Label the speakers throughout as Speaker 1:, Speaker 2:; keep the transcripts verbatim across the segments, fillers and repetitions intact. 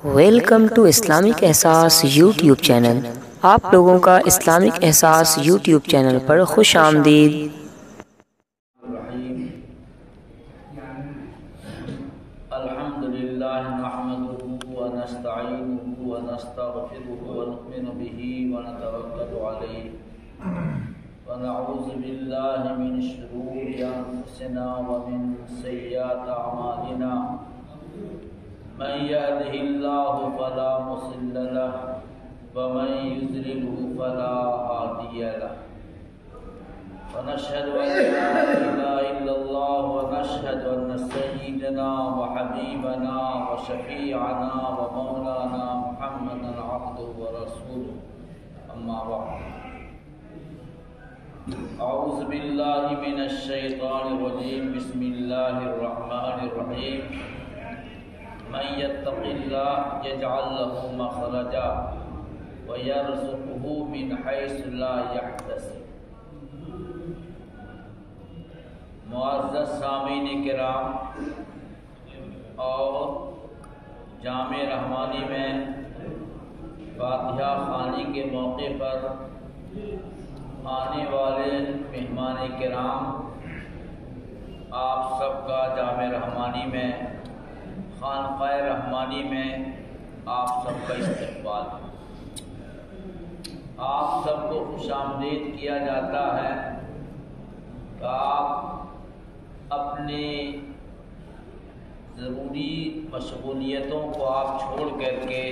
Speaker 1: Welcome to Islamic Ehsaas YouTube channel. آپ لوگوں کا اسلامک احساس یوٹیوب چینل پر خوش آمدید۔
Speaker 2: الحمدللہ نحمده ونستعینه ونستغفره ونؤمن به ونتوکل علیہ ونعوذ باللہ من شرور انفسنا ومن سیئات اعمالنا، من يهده الله فلا مضل له ومن يضلل فلا هادي له، ونشهد أن لا إله إلا الله ونشهد أن سيدنا وحبيبنا وشفيعنا ومولانا محمدا عبده ورسوله، أما بعد، أعوذ بالله من الشيطان الرجيم، بسم الله الرحمن الرحيم، من يتق الله يجعل له مخرجا ويرزقه من حيث لا يحتسب۔ معزز سامعین کرام، اور جامع رحمانی میں فاتحہ خوانی کے موقع پر آنے والے مہمان کرام، آپ سب کا جامع رحمانی میں، خانقاہ رحمانی میں آپ سب کا استقبال ہے۔ آپ سب کو خوش آمدید کیا جاتا ہے کہ آپ اپنی ضروری مشغولیتوں کو آپ چھوڑ کر کے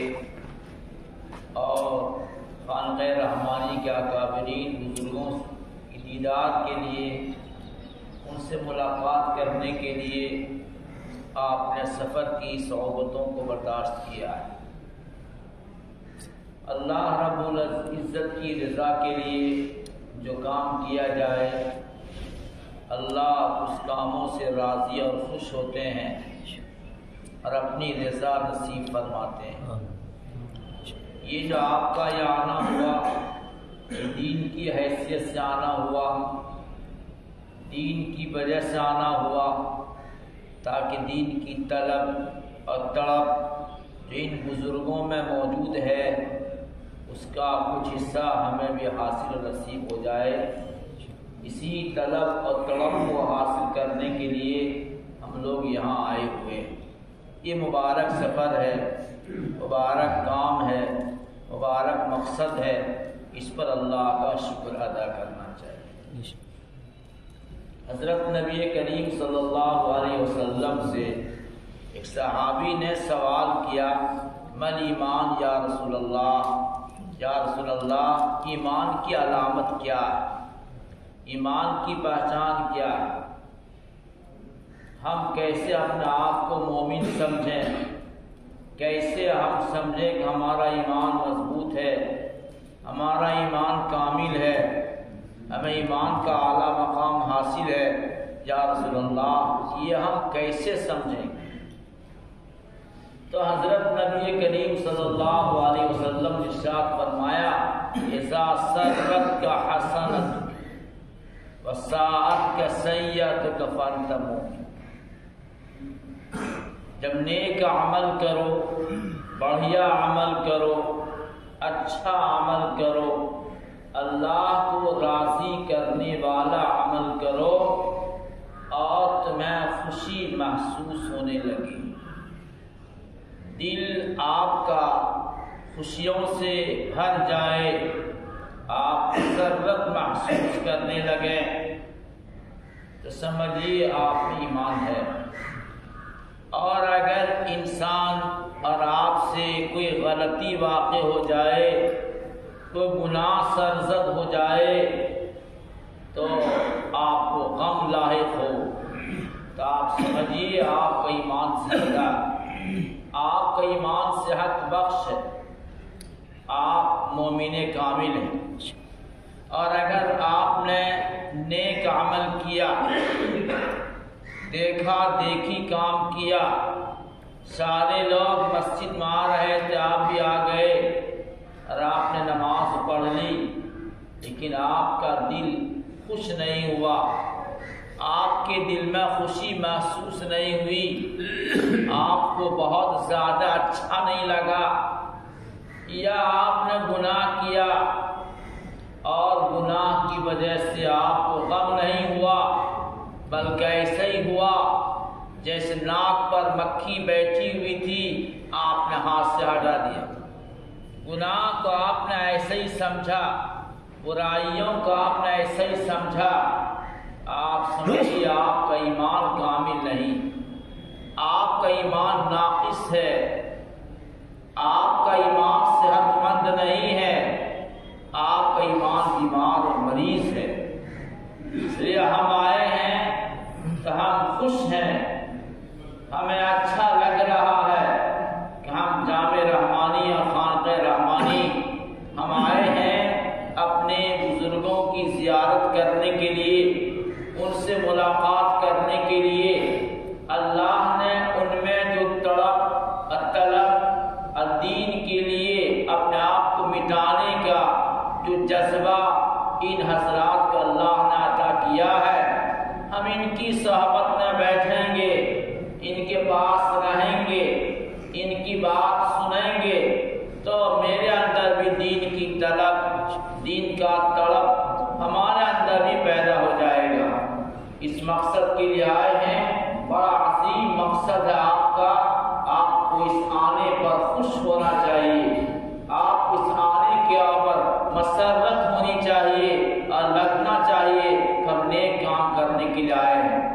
Speaker 2: اور خانقاہ رحمانی کے اکابرین بزرگوں کی دیدار کے لیے، ان سے ملاقات کرنے کے لیے آپ نے سفر کی صعوبتوں کو برداشت کیا ہے۔ اللہ رب العزت کی رضا کے لیے جو کام کیا جائے، اللہ اس کاموں سے راضی اور خوش ہوتے ہیں اور اپنی رضا نصیب فرماتے ہیں۔ یہ جو آپ کا یہ آنا ہوا، یہ دین کی حیثیت سے آنا ہوا، دین کی وجہ سے آنا ہوا، تاکہ دین کی طلب اور تڑپ جو ان بزرگوں میں موجود ہے، اس کا کچھ حصہ ہمیں بھی حاصل و نصیب ہو جائے۔ اسی طلب اور تڑپ کو حاصل کرنے کے لیے ہم لوگ یہاں آئے ہوئے ہیں۔ یہ مبارک سفر ہے، مبارک کام ہے، مبارک مقصد ہے، اس پر اللہ کا شکر ادا کرنا چاہیے۔ حضرت نبی کریم صلی اللہ علیہ وسلم سے ایک صحابی نے سوال کیا، مل ایمان یا رسول اللہ، یا رسول اللہ ایمان کی علامت کیا ہے، ایمان کی پہچان کیا ہے، ہم کیسے اپنے آپ کو مومن سمجھیں، کیسے ہم سمجھیں کہ ہمارا ایمان مضبوط ہے، ہمارا ایمان کامل ہے، ہمیں ایمان کا اعلیٰ مقام حاصل ہے، یا رسول اللہ یہ ہم کیسے سمجھیں؟ تو حضرت نبی کریم صلی اللہ علیہ وسلم نے ارشاد فرمایا، اذا سرتک حسنۃ وساءتک سیئۃ فانت مؤمن۔ جب نیک عمل کرو، بڑھیا عمل کرو، اچھا عمل کرو، اللہ کو راضی کرنے والا عمل کرو اور تمہیں خوشی محسوس ہونے لگی، دل آپ کا خوشیوں سے بھر جائے، آپ مسرت محسوس کرنے لگے، تو سمجھیے آپ میں ایمان ہے۔ اور اگر انسان اور آپ سے کوئی غلطی واقع ہو جائے، کوئی گناہ سرزد ہو جائے، تو آپ کو غم لاحق ہو، تو آپ سمجھیے آپ کا ایمان زندہ، آپ کا ایمان صحت بخش ہے، آپ مومن کامل ہیں۔ اور اگر آپ نے نیک عمل کیا، دیکھا دیکھی کام کیا، سارے لوگ مسجد میں آ رہے تھے، آپ بھی آ گئے اور آپ نے نماز پڑھ لی، لیکن آپ کا دل خوش نہیں ہوا، آپ آپ کے دل میں خوشی محسوس نہیں ہوئی، آپ کو بہت زیادہ اچھا نہیں لگا، یا آپ نے گناہ کیا اور گناہ کی وجہ سے آپ کو غم نہیں ہوا، بلکہ ایسا ہی ہوا جیسے ناک پر مکھی بیٹھی ہوئی تھی، آپ نے ہاتھ سے ہٹا دیا۔ گناہ کو آپ نے ایسے ہی سمجھا، برائیوں کو آپ نے ایسے ہی سمجھا، آپ سمجھیے آپ کا ایمان کامل نہیں، آپ کا ایمان ناقص ہے، آپ کا ایمان صحت مند نہیں ہے، آپ کا ایمان بیمار اور مریض ہے۔ اس لیے ہم آئے ہیں تو ہم خوش ہیں، ہمیں اچھا لگ رہا ہے کہ ہم جامع رحمانی اور خانقاہ رحمانی ہم آئے ہیں اپنے بزرگوں کی زیارت کرنے کے لیے، ان سے ملاقات کرنے کے لیے۔ اللہ نے ان میں جو تڑپ طلب الدین کے لیے اپنے آپ کو مٹانے کا جو جذبہ ان حضرات کو اللہ نے عطا کیا ہے، ہم ان کی صحبت میں بیٹھیں گے، ان کے پاس رہیں گے، ان کی بات سنیں گے، تو میرے اندر بھی دین کی طلب، دین کا تڑپ ہمارے اندر بھی پیدا ہو جائے گا۔ اس مقصد کے لیے آئے ہیں، بڑا عظیم مقصد ہے آپ کا، آپ کو اس آنے پر خوش ہونا چاہیے، آپ کو اس آنے کے اوپر مسرت ہونی چاہیے اور لگنا چاہیے کہ ہم نیک کام کرنے کے لیے آئے ہیں۔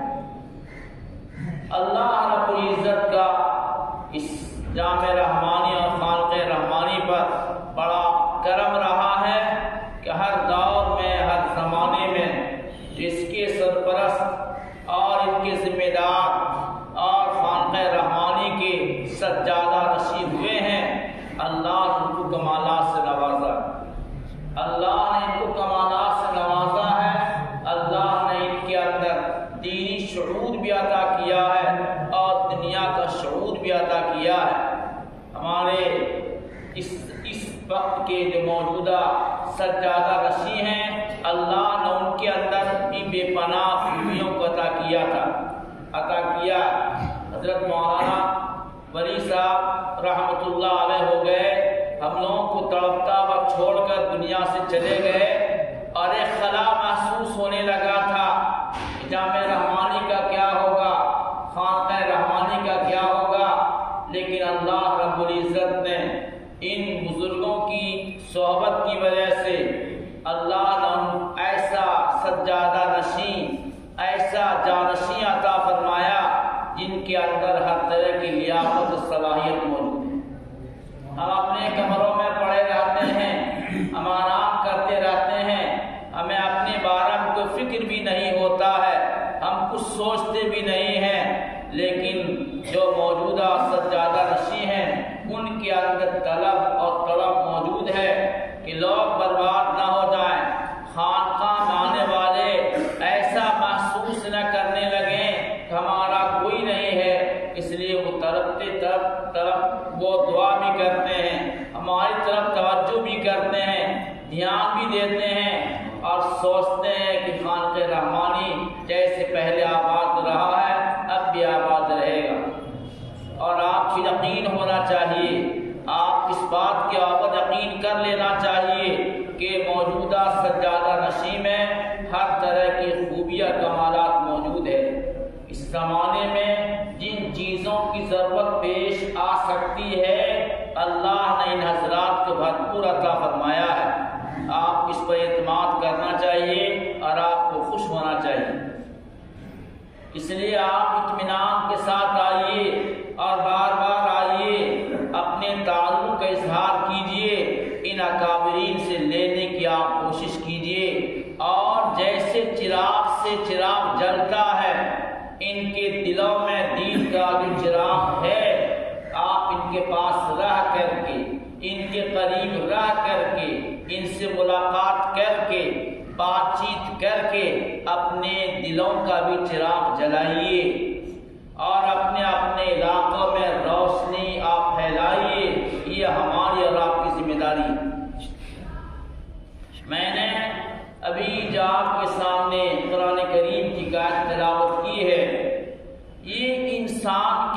Speaker 2: اللہ رب العزت کا اس جامع رحمانی اور خانقاہ رحمانی پر بڑا کرم رہا ہے کہ ہر دور میں، ہر زمانے میں جس کے سرپرست اور ان کے ذمہ دار اور خانقاہ رحمانی کے سجادہ نشین ہوئے ہیں، اللہ نے ان کو کمالات سے نوازا، اللہ نے ان کو کمالات سے نوازا ہے، اللہ نے ان کے اندر دینی شعور بھی عطا کیا ہے اور دنیا کا شعور بھی عطا کیا ہے۔ ہمارے اس اس وقت کے جو موجودہ سجادہ نشین ہیں، اللہ نے ان کے اندر بھی بے پناہ خوبیوں کو عطا کیا تھا، عطا کیا۔ حضرت مولانا ولی صاحب رحمۃ اللہ علیہ ہو گئے، ہم لوگوں کو تڑپتا وقت چھوڑ کر دنیا سے چلے گئے، اور ایک خلا محسوس ہونے لگا تھا، جامع رحمانی کا کیا ہوگا، خانقاہ رحمانی کا کیا ہوگا، لیکن اللہ رب العزت نے ان بزرگوں کی صحبت کی وجہ سے اللہ نے ایسا سجادہ نشین، ایسا جانشین عطا فرمایا جن کے اندر ہر طرح کی لیاقت و صلاحیت موجود ہے۔ ہم اپنے کمروں میں پڑے رہتے ہیں، ہم آرام کرتے رہتے ہیں، ہمیں اپنے بارے میں کوئی فکر بھی نہیں ہوتا ہے، ہم کچھ سوچتے بھی نہیں ہیں، لیکن جو موجودہ سجادہ نشین ہیں ان کے اندر طلب اور تڑپ موجود ہے کہ لوگ برباد نہ ہو جائیں، خانقاہ میں آنے والے ایسا محسوس نہ کرنے لگیں کہ ہمارا کوئی نہیں ہے، اس لیے وہ تڑپتے تڑپ تڑپ وہ دعا بھی کرتے ہیں، ہماری طرف توجہ بھی کرتے ہیں، دھیان بھی دیتے ہیں، اور سوچتے ہیں کہ خانقاہ رحمانی جیسے پہلے آباد رہا ہے اب بھی آباد رہے گا۔ اور آپ کو یقین ہونا چاہیے، آپ اس بات کے اوپر یقین کر لینا چاہیے کہ موجودہ سجادہ نشین میں ہر طرح کی خوبیاں کمالات موجود ہے۔ اس زمانے میں جن چیزوں کی ضرورت پیش آ سکتی ہے اللہ نے ان حضرات کو بھرپور عطا فرمایا ہے، آپ اس پر اعتماد کرنا چاہیے اور آپ کو خوش ہونا چاہیے۔ اس لیے آپ اطمینان کے ساتھ آئیے اور بار بار آئیے، اپنے تعلق کا اظہار کیجیے، ان اکابرین سے لینے کی آپ کوشش کیجیے، اور جیسے چراغ سے چراغ جلتا ہے ان کے دلوں میں دین کا جو چراغ ہے، آپ ان کے پاس رہ کر کے، ان کے قریب رہ کر کے، ان سے ملاقات کر کے، بات چیت کر کے اپنے دلوں کا بھی چراغ جلائیے، اور اپنے اپنے علاقوں میں روشنی آپ پھیلائیے، یہ ہماری اور آپ کی ذمہ داری ہے۔ میں نے ابھی جو آپ کے سامنے قرآن کریم کی آیت تلاوت کی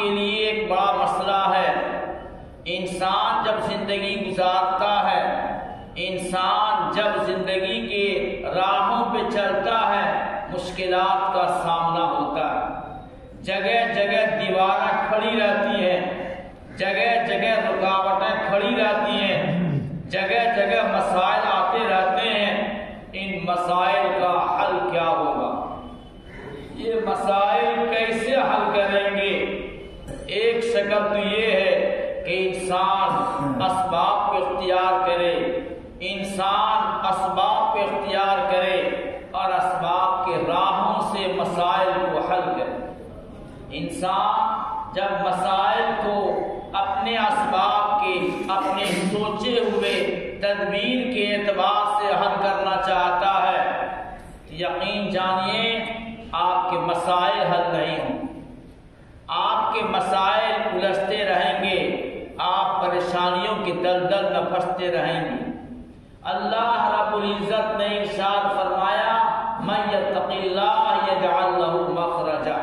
Speaker 2: کے لیے ایک بڑا مسئلہ ہے۔ انسان جب زندگی گزارتا ہے، انسان جب زندگی کے راہوں پہ چلتا ہے، مشکلات کا سامنا ہوتا ہے۔ جگہ جگہ دیواریں کھڑی رہتی ہیں، جگہ جگہ رکاوٹیں کھڑی رہتی ہیں، جگہ جگہ مسائل آتے رہتے ہیں۔ ان مسائل کا حل کیا ہوگا؟ یہ مسائل کیسے حل کریں گے؟ ایک شکل تو یہ ہے کہ انسان اسباب کو اختیار کرے، انسان اسباب کو اختیار کرے اور اسباب کے راہوں سے مسائل کو حل کرے۔ انسان جب مسائل کو اپنے اسباب کے، اپنے سوچے ہوئے تدبیر کے اعتبار سے حل کرنا چاہتا ہے، یقین جانیے آپ کے مسائل حل نہیں ہوں، آپ کے مسائل الجھتے رہیں گے، آپ پریشانیوں کے دلدل میں پھنستے رہیں گے۔ اللہ رب العزت نے ارشاد فرمایا، من یتق اللہ یجعل لہ مخرجا،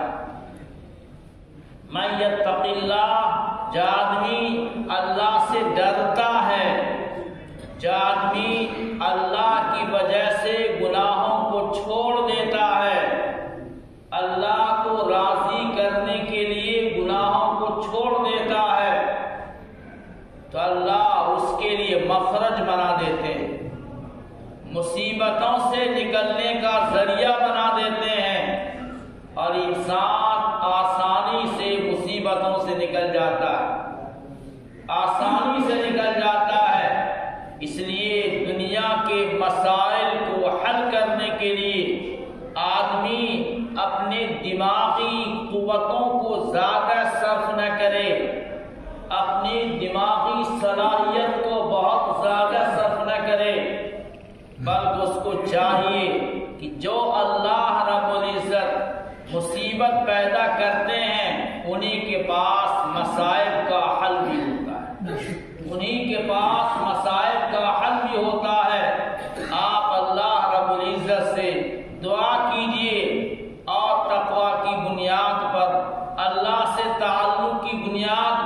Speaker 2: من یتق اللہ، جو آدمی اللہ سے ڈرتا ہے، جو آدمی اللہ کی وجہ سے گناہوں کو چھوڑ دیتا ہے، اللہ کو راضی کرنے کے لیے گناہوں کو چھوڑ دیتا ہے، تو اللہ اس کے لیے مخرج بنا دیتے ہیں، مصیبتوں سے نکلنے کا ذریعہ بنا دیتے ہیں، اور انسان آسانی سے مصیبتوں سے نکل جاتا ہے، آسانی سے نکل جاتا ہے۔ اس لیے دنیا کے مسائل کو حل کرنے کے لیے آدمی اپنے دماغی قوتوں کو زیادہ صرف نہ کرے، اپنی دماغی صلاحیت کو بہت زیادہ صرف نہ کرے، بلکہ اس کو چاہیے کہ جو اللہ رب العزت مصیبت پیدا کرتے ہیں انہی کے پاس مسائل کا حل بھی ہوتا ہے، انہی کے پاس مسائل کا حل بھی ہوتا ہے۔ آپ اللہ رب العزت سے دعا کیجئے اور تقوی کی بنیاد پر، اللہ سے تعلق کی بنیاد